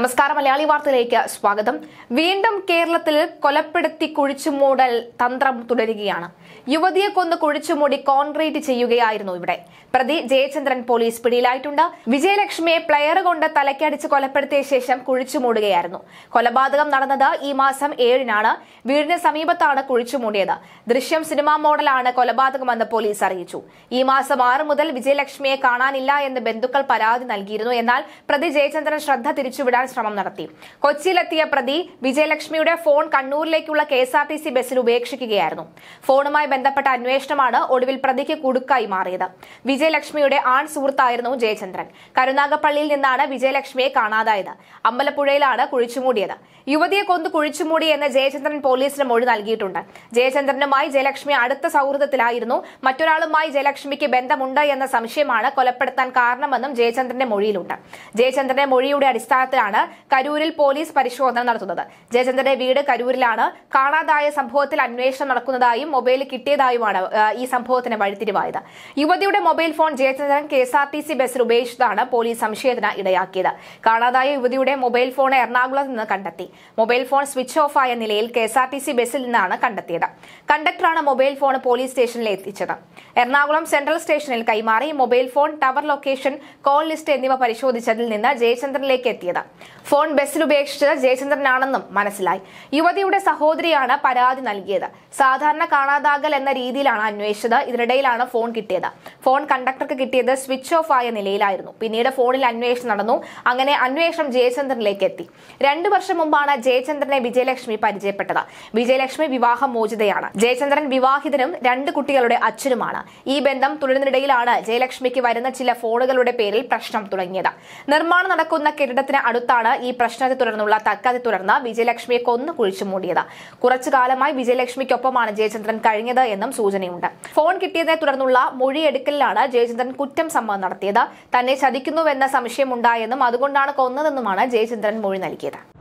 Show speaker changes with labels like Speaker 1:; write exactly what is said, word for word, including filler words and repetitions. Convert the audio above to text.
Speaker 1: നമസ്കാരം. മലയാളി വാർത്തയിലേക്ക് സ്വാഗതം. വീണ്ടും കേരളത്തിൽ കൊലപ്പെടുത്തി കുഴിച്ചുമൂടൽ തന്ത്രം തുടരുകയാണ്. യുവതിയെ കൊന്ന് കുഴിച്ചുമൂടി കോൺക്രീറ്റ് ചെയ്യുകയായിരുന്നു ഇവിടെ. പ്രതി ജയചന്ദ്രൻ പോലീസ് പിടിയിലായിട്ടുണ്ട്. വിജയലക്ഷ്മിയെ പ്ലെയർ കൊണ്ട് തലക്കടിച്ച് കൊലപ്പെടുത്തിയ ശേഷം കുഴിച്ചുമൂടുകയായിരുന്നു. കൊലപാതകം നടന്നത് ഈ മാസം ഏഴിനാണ്. വീടിന് സമീപത്താണ് കുഴിച്ചുമൂടിയത്. ദൃശ്യം സിനിമാ മോഡലാണ് കൊലപാതകമെന്ന് പോലീസ് അറിയിച്ചു. ഈ മാസം ആറ് മുതൽ വിജയലക്ഷ്മിയെ കാണാനില്ല എന്ന് ബന്ധുക്കൾ പരാതി നൽകിയിരുന്നു. എന്നാൽ പ്രതി ജയചന്ദ്രൻ ശ്രദ്ധ തിരിച്ചുവിടാൻ ശ്രമം നടത്തി. കൊച്ചിയിലെത്തിയ പ്രതി വിജയലക്ഷ്മിയുടെ ഫോൺ കണ്ണൂരിലേക്കുള്ള K S R T C ബസ്സിൽ ഉപേക്ഷിക്കുകയായിരുന്നു. ഫോണുമായി ബന്ധപ്പെട്ട അന്വേഷണമാണ് ഒടുവിൽ പ്രതിക്ക് കുടുക്കായി മാറിയത്. വിജയലക്ഷ്മിയുടെ ആൺ സുഹൃത്തായിരുന്നു ജയചന്ദ്രൻ. കരുനാഗപ്പള്ളിയിൽ നിന്നാണ് വിജയലക്ഷ്മിയെ കാണാതായത്. അമ്പലപ്പുഴയിലാണ് കുഴിച്ചുമൂടിയത്. യുവതിയെ കൊന്നു കുഴിച്ചുമൂടി എന്ന് ജയചന്ദ്രൻ പോലീസിന് മൊഴി നൽകിയിട്ടുണ്ട്. ജയചന്ദ്രനുമായി ജയലക്ഷ്മി അടുത്ത സൗഹൃദത്തിലായിരുന്നു. മറ്റൊരാളുമായി ജയലക്ഷ്മിക്ക് ബന്ധമുണ്ട് എന്ന സംശയമാണ് കൊലപ്പെടുത്താൻ കാരണമെന്നും ജയചന്ദ്രന്റെ മൊഴിയിലുണ്ട്. ജയചന്ദ്രന്റെ മൊഴിയുടെ അടിസ്ഥാനത്തിലാണ് കരൂരിൽ പോലീസ് പരിശോധന നടത്തുന്നത്. ജയചന്ദ്രന്റെ വീട് കരൂരിലാണ്. കാണാതായ സംഭവത്തിൽ അന്വേഷണം നടക്കുന്നതായും മൊബൈൽ കിട്ടിയതായുമാണ് ഈ സംഭവത്തിന് വഴിത്തിരിവായത്. യുവതിയുടെ mobile phone Jayachandran K S R T C ബസ്സിൽ ഉപേക്ഷിച്ചതാണ് പോലീസ് സംശയത്തിന് ഇടയാക്കിയത്. കാണാതായ യുവതിയുടെ മൊബൈൽ ഫോൺ എറണാകുളത്ത് നിന്ന് കണ്ടെത്തി. മൊബൈൽ ഫോൺ സ്വിച്ച് ഓഫ് ആയ നിലയിൽ K S R T C ബസ്സിൽ നിന്നാണ് കണ്ടെത്തിയത്. കണ്ടക്ടറാണ് മൊബൈൽ ഫോൺ പോലീസ് സ്റ്റേഷനിൽ എത്തിച്ചത്. എറണാകുളം സെൻട്രൽ സ്റ്റേഷനിൽ കൈമാറി. Mobile phone, tower location, call list എന്നിവ പരിശോധിച്ചതിൽ നിന്ന് ജയചന്ദ്രനിലേക്ക് എത്തിയത്. ഫോൺ ബസ്സിൽ ഉപേക്ഷിച്ചത് ജയചന്ദ്രനാണെന്നും മനസ്സിലായി. യുവതിയുടെ സഹോദരിയാണ് പരാതി നൽകിയത്. സാധാരണ കാണാതാകൽ എന്ന രീതിയിലാണ് അന്വേഷിച്ചത്. ഇതിനിടയിലാണ് ഫോൺ കിട്ടിയത്. ഫോൺ കണ്ടക്ടർക്ക് കിട്ടിയത് സ്വിച്ച് ഓഫ് ആയ നിലയിലായിരുന്നു. പിന്നീട് ഫോണിൽ അന്വേഷണം നടന്നു. അങ്ങനെ അന്വേഷണം ജയചന്ദ്രനിലേക്ക് എത്തി. രണ്ടു വർഷം മുമ്പാണ് ജയചന്ദ്രനെ വിജയലക്ഷ്മി പരിചയപ്പെട്ടത്. വിജയലക്ഷ്മി വിവാഹ മോചിതയാണ്. ജയചന്ദ്രൻ വിവാഹിതനും രണ്ട് കുട്ടികളുടെ അച്ഛനുമാണ്. ഈ ബന്ധം തുടരുന്നതിനിടയിലാണ് ജയലക്ഷ്മിക്ക് വരുന്ന ചില ഫോണുകളുടെ പേരിൽ പ്രശ്നം തുടങ്ങിയത്. നിർമ്മാണം നടക്കുന്ന കെട്ടിടത്തിന് അടുത്താണ് ഈ പ്രശ്നത്തെ തുടർന്നുള്ള തർക്കത്തെ തുടർന്ന് വിജയലക്ഷ്മിയെ കൊന്നു കുഴിച്ചുമൂടിയത്. കുറച്ചു കാലമായി വിജയലക്ഷ്മിക്കൊപ്പമാണ് ജയചന്ദ്രൻ കഴിഞ്ഞത് എന്നും സൂചനയുണ്ട്. ഫോൺ കിട്ടിയതിനെ തുടർന്നുള്ള മൊഴിയെടുക്കലിലാണ് ജയചന്ദ്രൻ കുറ്റം സമ്മതം നടത്തിയത്. തന്നെ ചതിക്കുന്നുവെന്ന സംശയമുണ്ടായെന്നും അതുകൊണ്ടാണ് കൊന്നതെന്നുമാണ് ജയചന്ദ്രൻ മൊഴി നൽകിയത്.